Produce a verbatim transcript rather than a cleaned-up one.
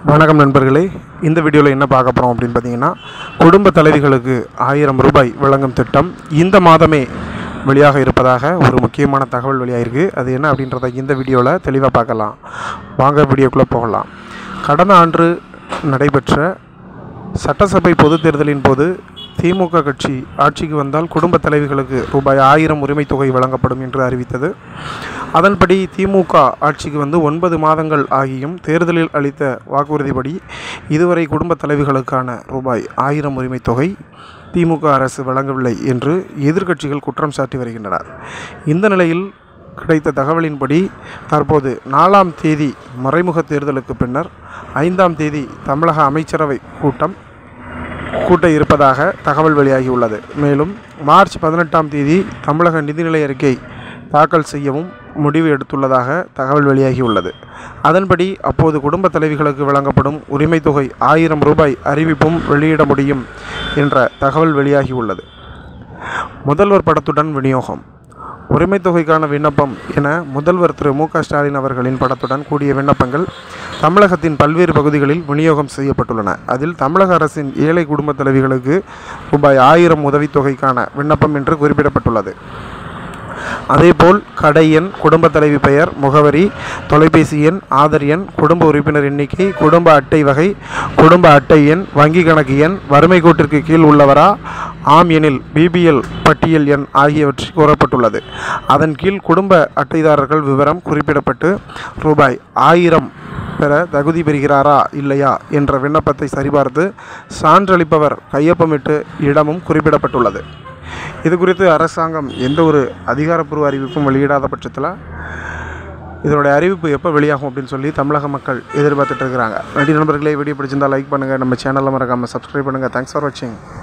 வணக்கம் நண்பர்களே, இந்த வீடியோவில் என்ன பார்க்க போகிறோம் அப்படின்னு பார்த்தீங்கன்னா, குடும்ப தலைவிகளுக்கு ஆயிரம் ரூபாய் வழங்கும் திட்டம் இந்த மாதமே வெளியாக இருப்பதாக ஒரு முக்கியமான தகவல் வெளியாகிருக்கு. அது என்ன அப்படின்றத இந்த வீடியோவில் தெளிவாக பார்க்கலாம். வாங்க வீடியோக்குள்ளே போகலாம். கடந்த ஆண்டு நடைபெற்ற சட்டசபை பொதுத் தேர்தலின் போது திமுக கட்சி ஆட்சிக்கு வந்தால் குடும்ப தலைவிகளுக்கு ரூபாய் ஆயிரம் உரிமை தொகை வழங்கப்படும் என்று அறிவித்தது. அதன்படி திமுக ஆட்சிக்கு வந்து ஒன்பது மாதங்கள் ஆகியும் தேர்தலில் அளித்த வாக்குறுதிப்படி இதுவரை குடும்ப தலைவிகளுக்கான ரூபாய் ஆயிரம் உரிமை தொகை திமுக அரசு வழங்கவில்லை என்று எதிர்க்கட்சிகள் குற்றம் சாட்டி வருகின்றனர். இந்த நிலையில் கிடைத்த தகவலின்படி தற்போது நாலாம் தேதி மறைமுக தேர்தலுக்கு பின்னர் ஐந்தாம் தேதி தமிழக அமைச்சரவை கூட்டம் கூட்ட இருப்பதாக தகவல் வெளியாகியுள்ளது. மேலும் மார்ச் பதினெட்டாம் தேதி தமிழக நிதிநிலை அறிக்கை தாக்கல் செய்யவும் முடிவு எடுத்துள்ளதாக தகவல் வெளியாகியுள்ளது. அதன்படி அப்போது குடும்ப தலைவிகளுக்கு வழங்கப்படும் உரிமை தொகை ஆயிரம் ரூபாய் அறிவிப்பும் வெளியிட முடியும் என்ற தகவல் வெளியாகியுள்ளது. முதல்வர் படத்துடன் விநியோகம். உரிமை தொகைக்கான விண்ணப்பம் என முதல்வர் திரு மு க ஸ்டாலின் அவர்களின் படத்துடன் கூடிய விண்ணப்பங்கள் தமிழகத்தின் பல்வேறு பகுதிகளில் விநியோகம் செய்யப்பட்டுள்ளன. அதில் தமிழக அரசின் ஏழை குடும்ப தலைவிகளுக்கு ரூபாய் ஆயிரம் உதவித்தொகைக்கான விண்ணப்பம் என்று குறிப்பிடப்பட்டுள்ளது. அதேபோல் கடை எண், குடும்ப தலைவி பெயர், முகவரி, தொலைபேசி எண், ஆதார் எண், குடும்ப உறுப்பினர் எண்ணிக்கை, குடும்ப அட்டை வகை, குடும்ப அட்டை எண், வங்கி கணக்கு எண், வறுமை கோட்டிற்கு கீழ் உள்ளவரா, ஆம் எனில் பிபிஎல் பட்டியல் எண் ஆகியவற்றை கூறப்பட்டுள்ளது. அதன் கீழ் குடும்ப அட்டைதாரர்கள் விவரம் குறிப்பிடப்பட்டு ரூபாய் ஆயிரம் பெற தகுதி பெறுகிறாரா இல்லையா என்ற விண்ணப்பத்தை சரிபார்த்து சான்றளிப்பவர் கையொப்பமிட்டு இடமும் குறிப்பிடப்பட்டுள்ளது. இது குறித்து அரசாங்கம் எந்த ஒரு அதிகாரப்பூர்வ அறிவிப்பும் வெளியிடாத பட்சத்தில் இதனுடைய அறிவிப்பு எப்போ வெளியாகும் அப்படின்னு சொல்லி தமிழக மக்கள் எதிர்பார்த்துட்டு இருக்கிறாங்க. நன்றி நண்பர்களே, வீடியோ பிடிச்சிருந்தால் லைக் பண்ணுங்கள், நம்ம சேனலில் மறக்காமல் சப்ஸ்கிரைப் பண்ணுங்கள். தேங்க்ஸ் ஃபார் வாட்சிங்.